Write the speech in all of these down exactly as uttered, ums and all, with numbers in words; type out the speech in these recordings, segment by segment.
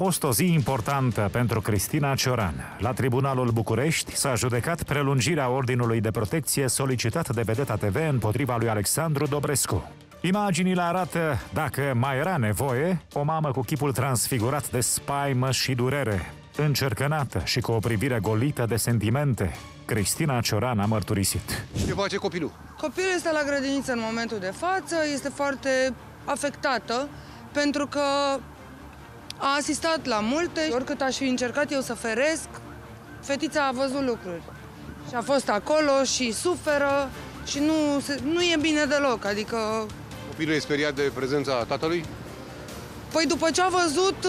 fost o zi importantă pentru Cristina Cioran. La Tribunalul București s-a judecat prelungirea ordinului de protecție solicitat de Vedeta T V împotriva lui Alexandru Dobrescu. Imaginile arată, dacă mai era nevoie, o mamă cu chipul transfigurat de spaimă și durere, încercănată și cu o privire golită de sentimente. Cristina Cioran a mărturisit. Ce face copilul? Copilul este la grădiniță în momentul de față, este foarte afectată pentru că a asistat la multe. Oricât aș fi încercat eu să feresc, fetița a văzut lucruri. Și a fost acolo și suferă și nu, nu e bine deloc, adică... Copilul e speriat de prezența tatălui? Păi după ce a văzut,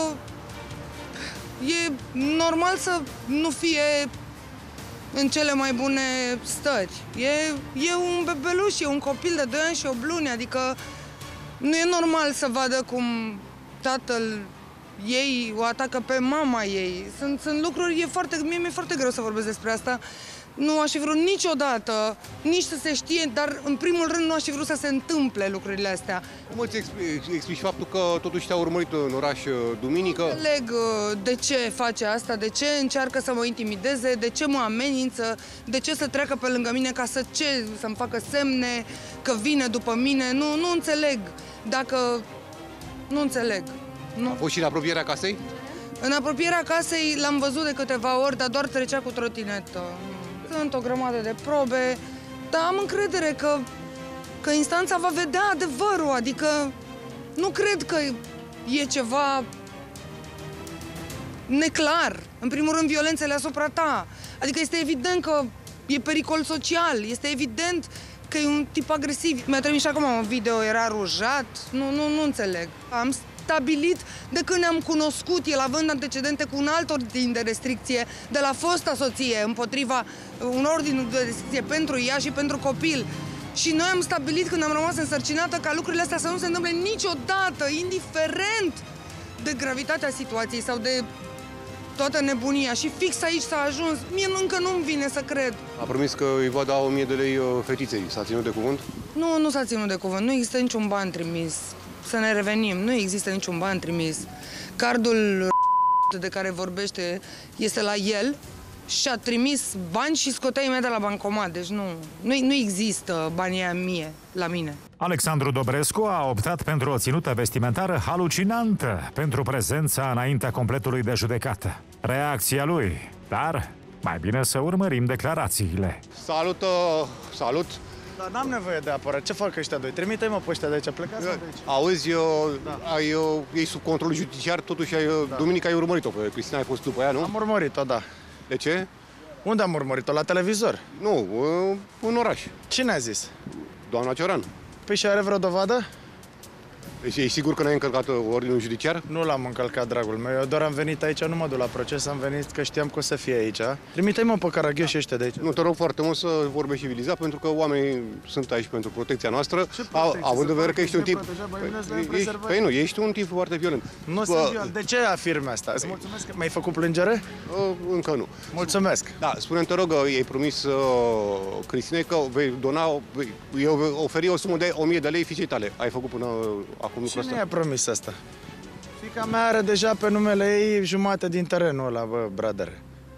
e normal să nu fie în cele mai bune stări. E, e un bebeluș, e un copil de doi ani și opt luni, adică nu e normal să vadă cum tatăl ei o atacă pe mama ei. Sunt, sunt lucruri, e foarte, mie mi-e foarte greu să vorbesc despre asta. Nu aș fi vrut niciodată, nici să se știe, dar în primul rând nu aș fi vrut să se întâmple lucrurile astea. Cum îți explici faptul că totuși te-a urmărit în oraș duminică? Nu înțeleg de ce face asta, de ce încearcă să mă intimideze, de ce mă amenință, de ce să treacă pe lângă mine ca să ce, să-mi facă semne că vine după mine. Nu, nu înțeleg. Dacă... Nu înțeleg. Nu. A fost și în apropierea casei? În apropierea casei l-am văzut de câteva ori, dar doar trecea cu trotinetă. Sunt o grămadă de probe, dar am încredere că, că instanța va vedea adevărul, adică nu cred că e ceva neclar. În primul rând, violențele asupra ta. Adică este evident că e pericol social, este evident că e un tip agresiv. Mi-a trimis și acum un video, era rujat, nu, nu, nu înțeleg. Am stabilit de când ne-am cunoscut, el având antecedente cu un alt ordin de restricție de la fosta soție, împotriva un ordin de restricție pentru ea și pentru copil. Și noi am stabilit, când am rămas însărcinată, ca lucrurile astea să nu se întâmple niciodată, indiferent de gravitatea situației sau de toată nebunia. Și fix aici s-a ajuns. Mie încă nu-mi vine să cred. A promis că îi va da o mie de lei fetiței. S-a ținut de cuvânt? Nu, nu s-a ținut de cuvânt. Nu există niciun ban trimis. Să ne revenim. Nu există niciun ban trimis. Cardul de care vorbește este la el și a trimis bani și scotea imediat la bancomat. Deci nu, nu, nu există banii aia mie, la mine. Alexandru Dobrescu a optat pentru o ținută vestimentară halucinantă pentru prezența înaintea completului de judecată. Reacția lui, dar mai bine să urmărim declarațiile. Salut, salut! Dar n-am nevoie de apărare. Ce fac ăștia doi? Trimite-i mă pe ăștia de aici, plecați de aici. Auzi, da. ai, ei sub control judiciar, totuși ai, da. Duminică ai urmărit-o pe Cristina, ai fost după ea, nu? Am urmărit-o, da. De ce? Unde am urmărit-o? La televizor? Nu, în oraș. Cine a zis? Doamna Cioran. Păi și are vreo dovadă? Deci ești sigur că n-ai încălcat ordinul judiciar? Nu l-am încălcat, dragul meu. Eu doar am venit aici, nu mă duc la proces, am venit că știam că o să fie aici. Trimite-i mă pe caragioși ăștia de aici. Da. Nu, te rog foarte mult să vorbești civilizat, pentru că oamenii sunt aici pentru protecția noastră. Ce protecție? Având în vedere că ești un tip... Păi, ești, păi nu, ești un tip foarte violent. Nu sunt violent. De ce afirmi asta? Îți mulțumesc că mi-ai făcut plângere? Încă nu. Mulțumesc. Da, spune-mi, te rog, i-ai promis uh, Cristinei că vei dona, vei, eu vei oferi o sumă de o mie de lei fiicei tale. Ai făcut până acum lucrul ăsta? Cine i-a promis asta? Fiica mea are deja pe numele ei jumate din terenul ăla, bă, brother.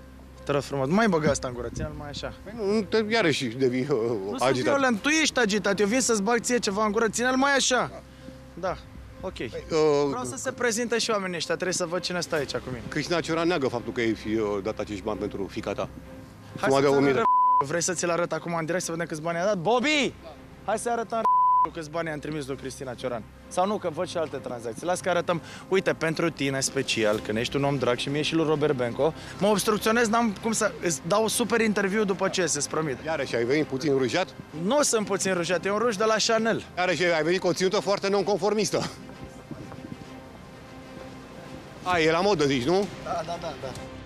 Te rog frumos, nu mai băga asta în gură, ține-l mai așa. Păi nu, nu te, iarăși devii uh, nu agitat. sunt violent, tu ești agitat, eu vin să-ți bag ție ceva în gură, ține-l mai așa. Da, ok. Păi, uh, Vreau să se prezinte și oamenii ăștia, trebuie să văd cine stă aici cu mine. Cristina Cioran neagă faptul că ai fi uh, dat acești bani pentru fiica ta. Hai să de... Vrei să ți-l arăt acum în direct să vedem câți bani a dat? Bobby! Hai să arătăm câți bani am trimis lui Cristina Cioran. Sau nu, că văd și alte tranzacții. Las că arătăm, uite, pentru tine special, că ești un om drag și mie și lui Robert Benco, mă obstrucționez, n-am cum să... Îți dau super interviu după ce, să-ți promit. Iarăși ai venit puțin rujat? Nu sunt puțin rujat, e un ruj de la Chanel. Iarăși ai venit cu o ținută foarte nonconformistă. A, e la modă, zici, nu? Da, da, da, da.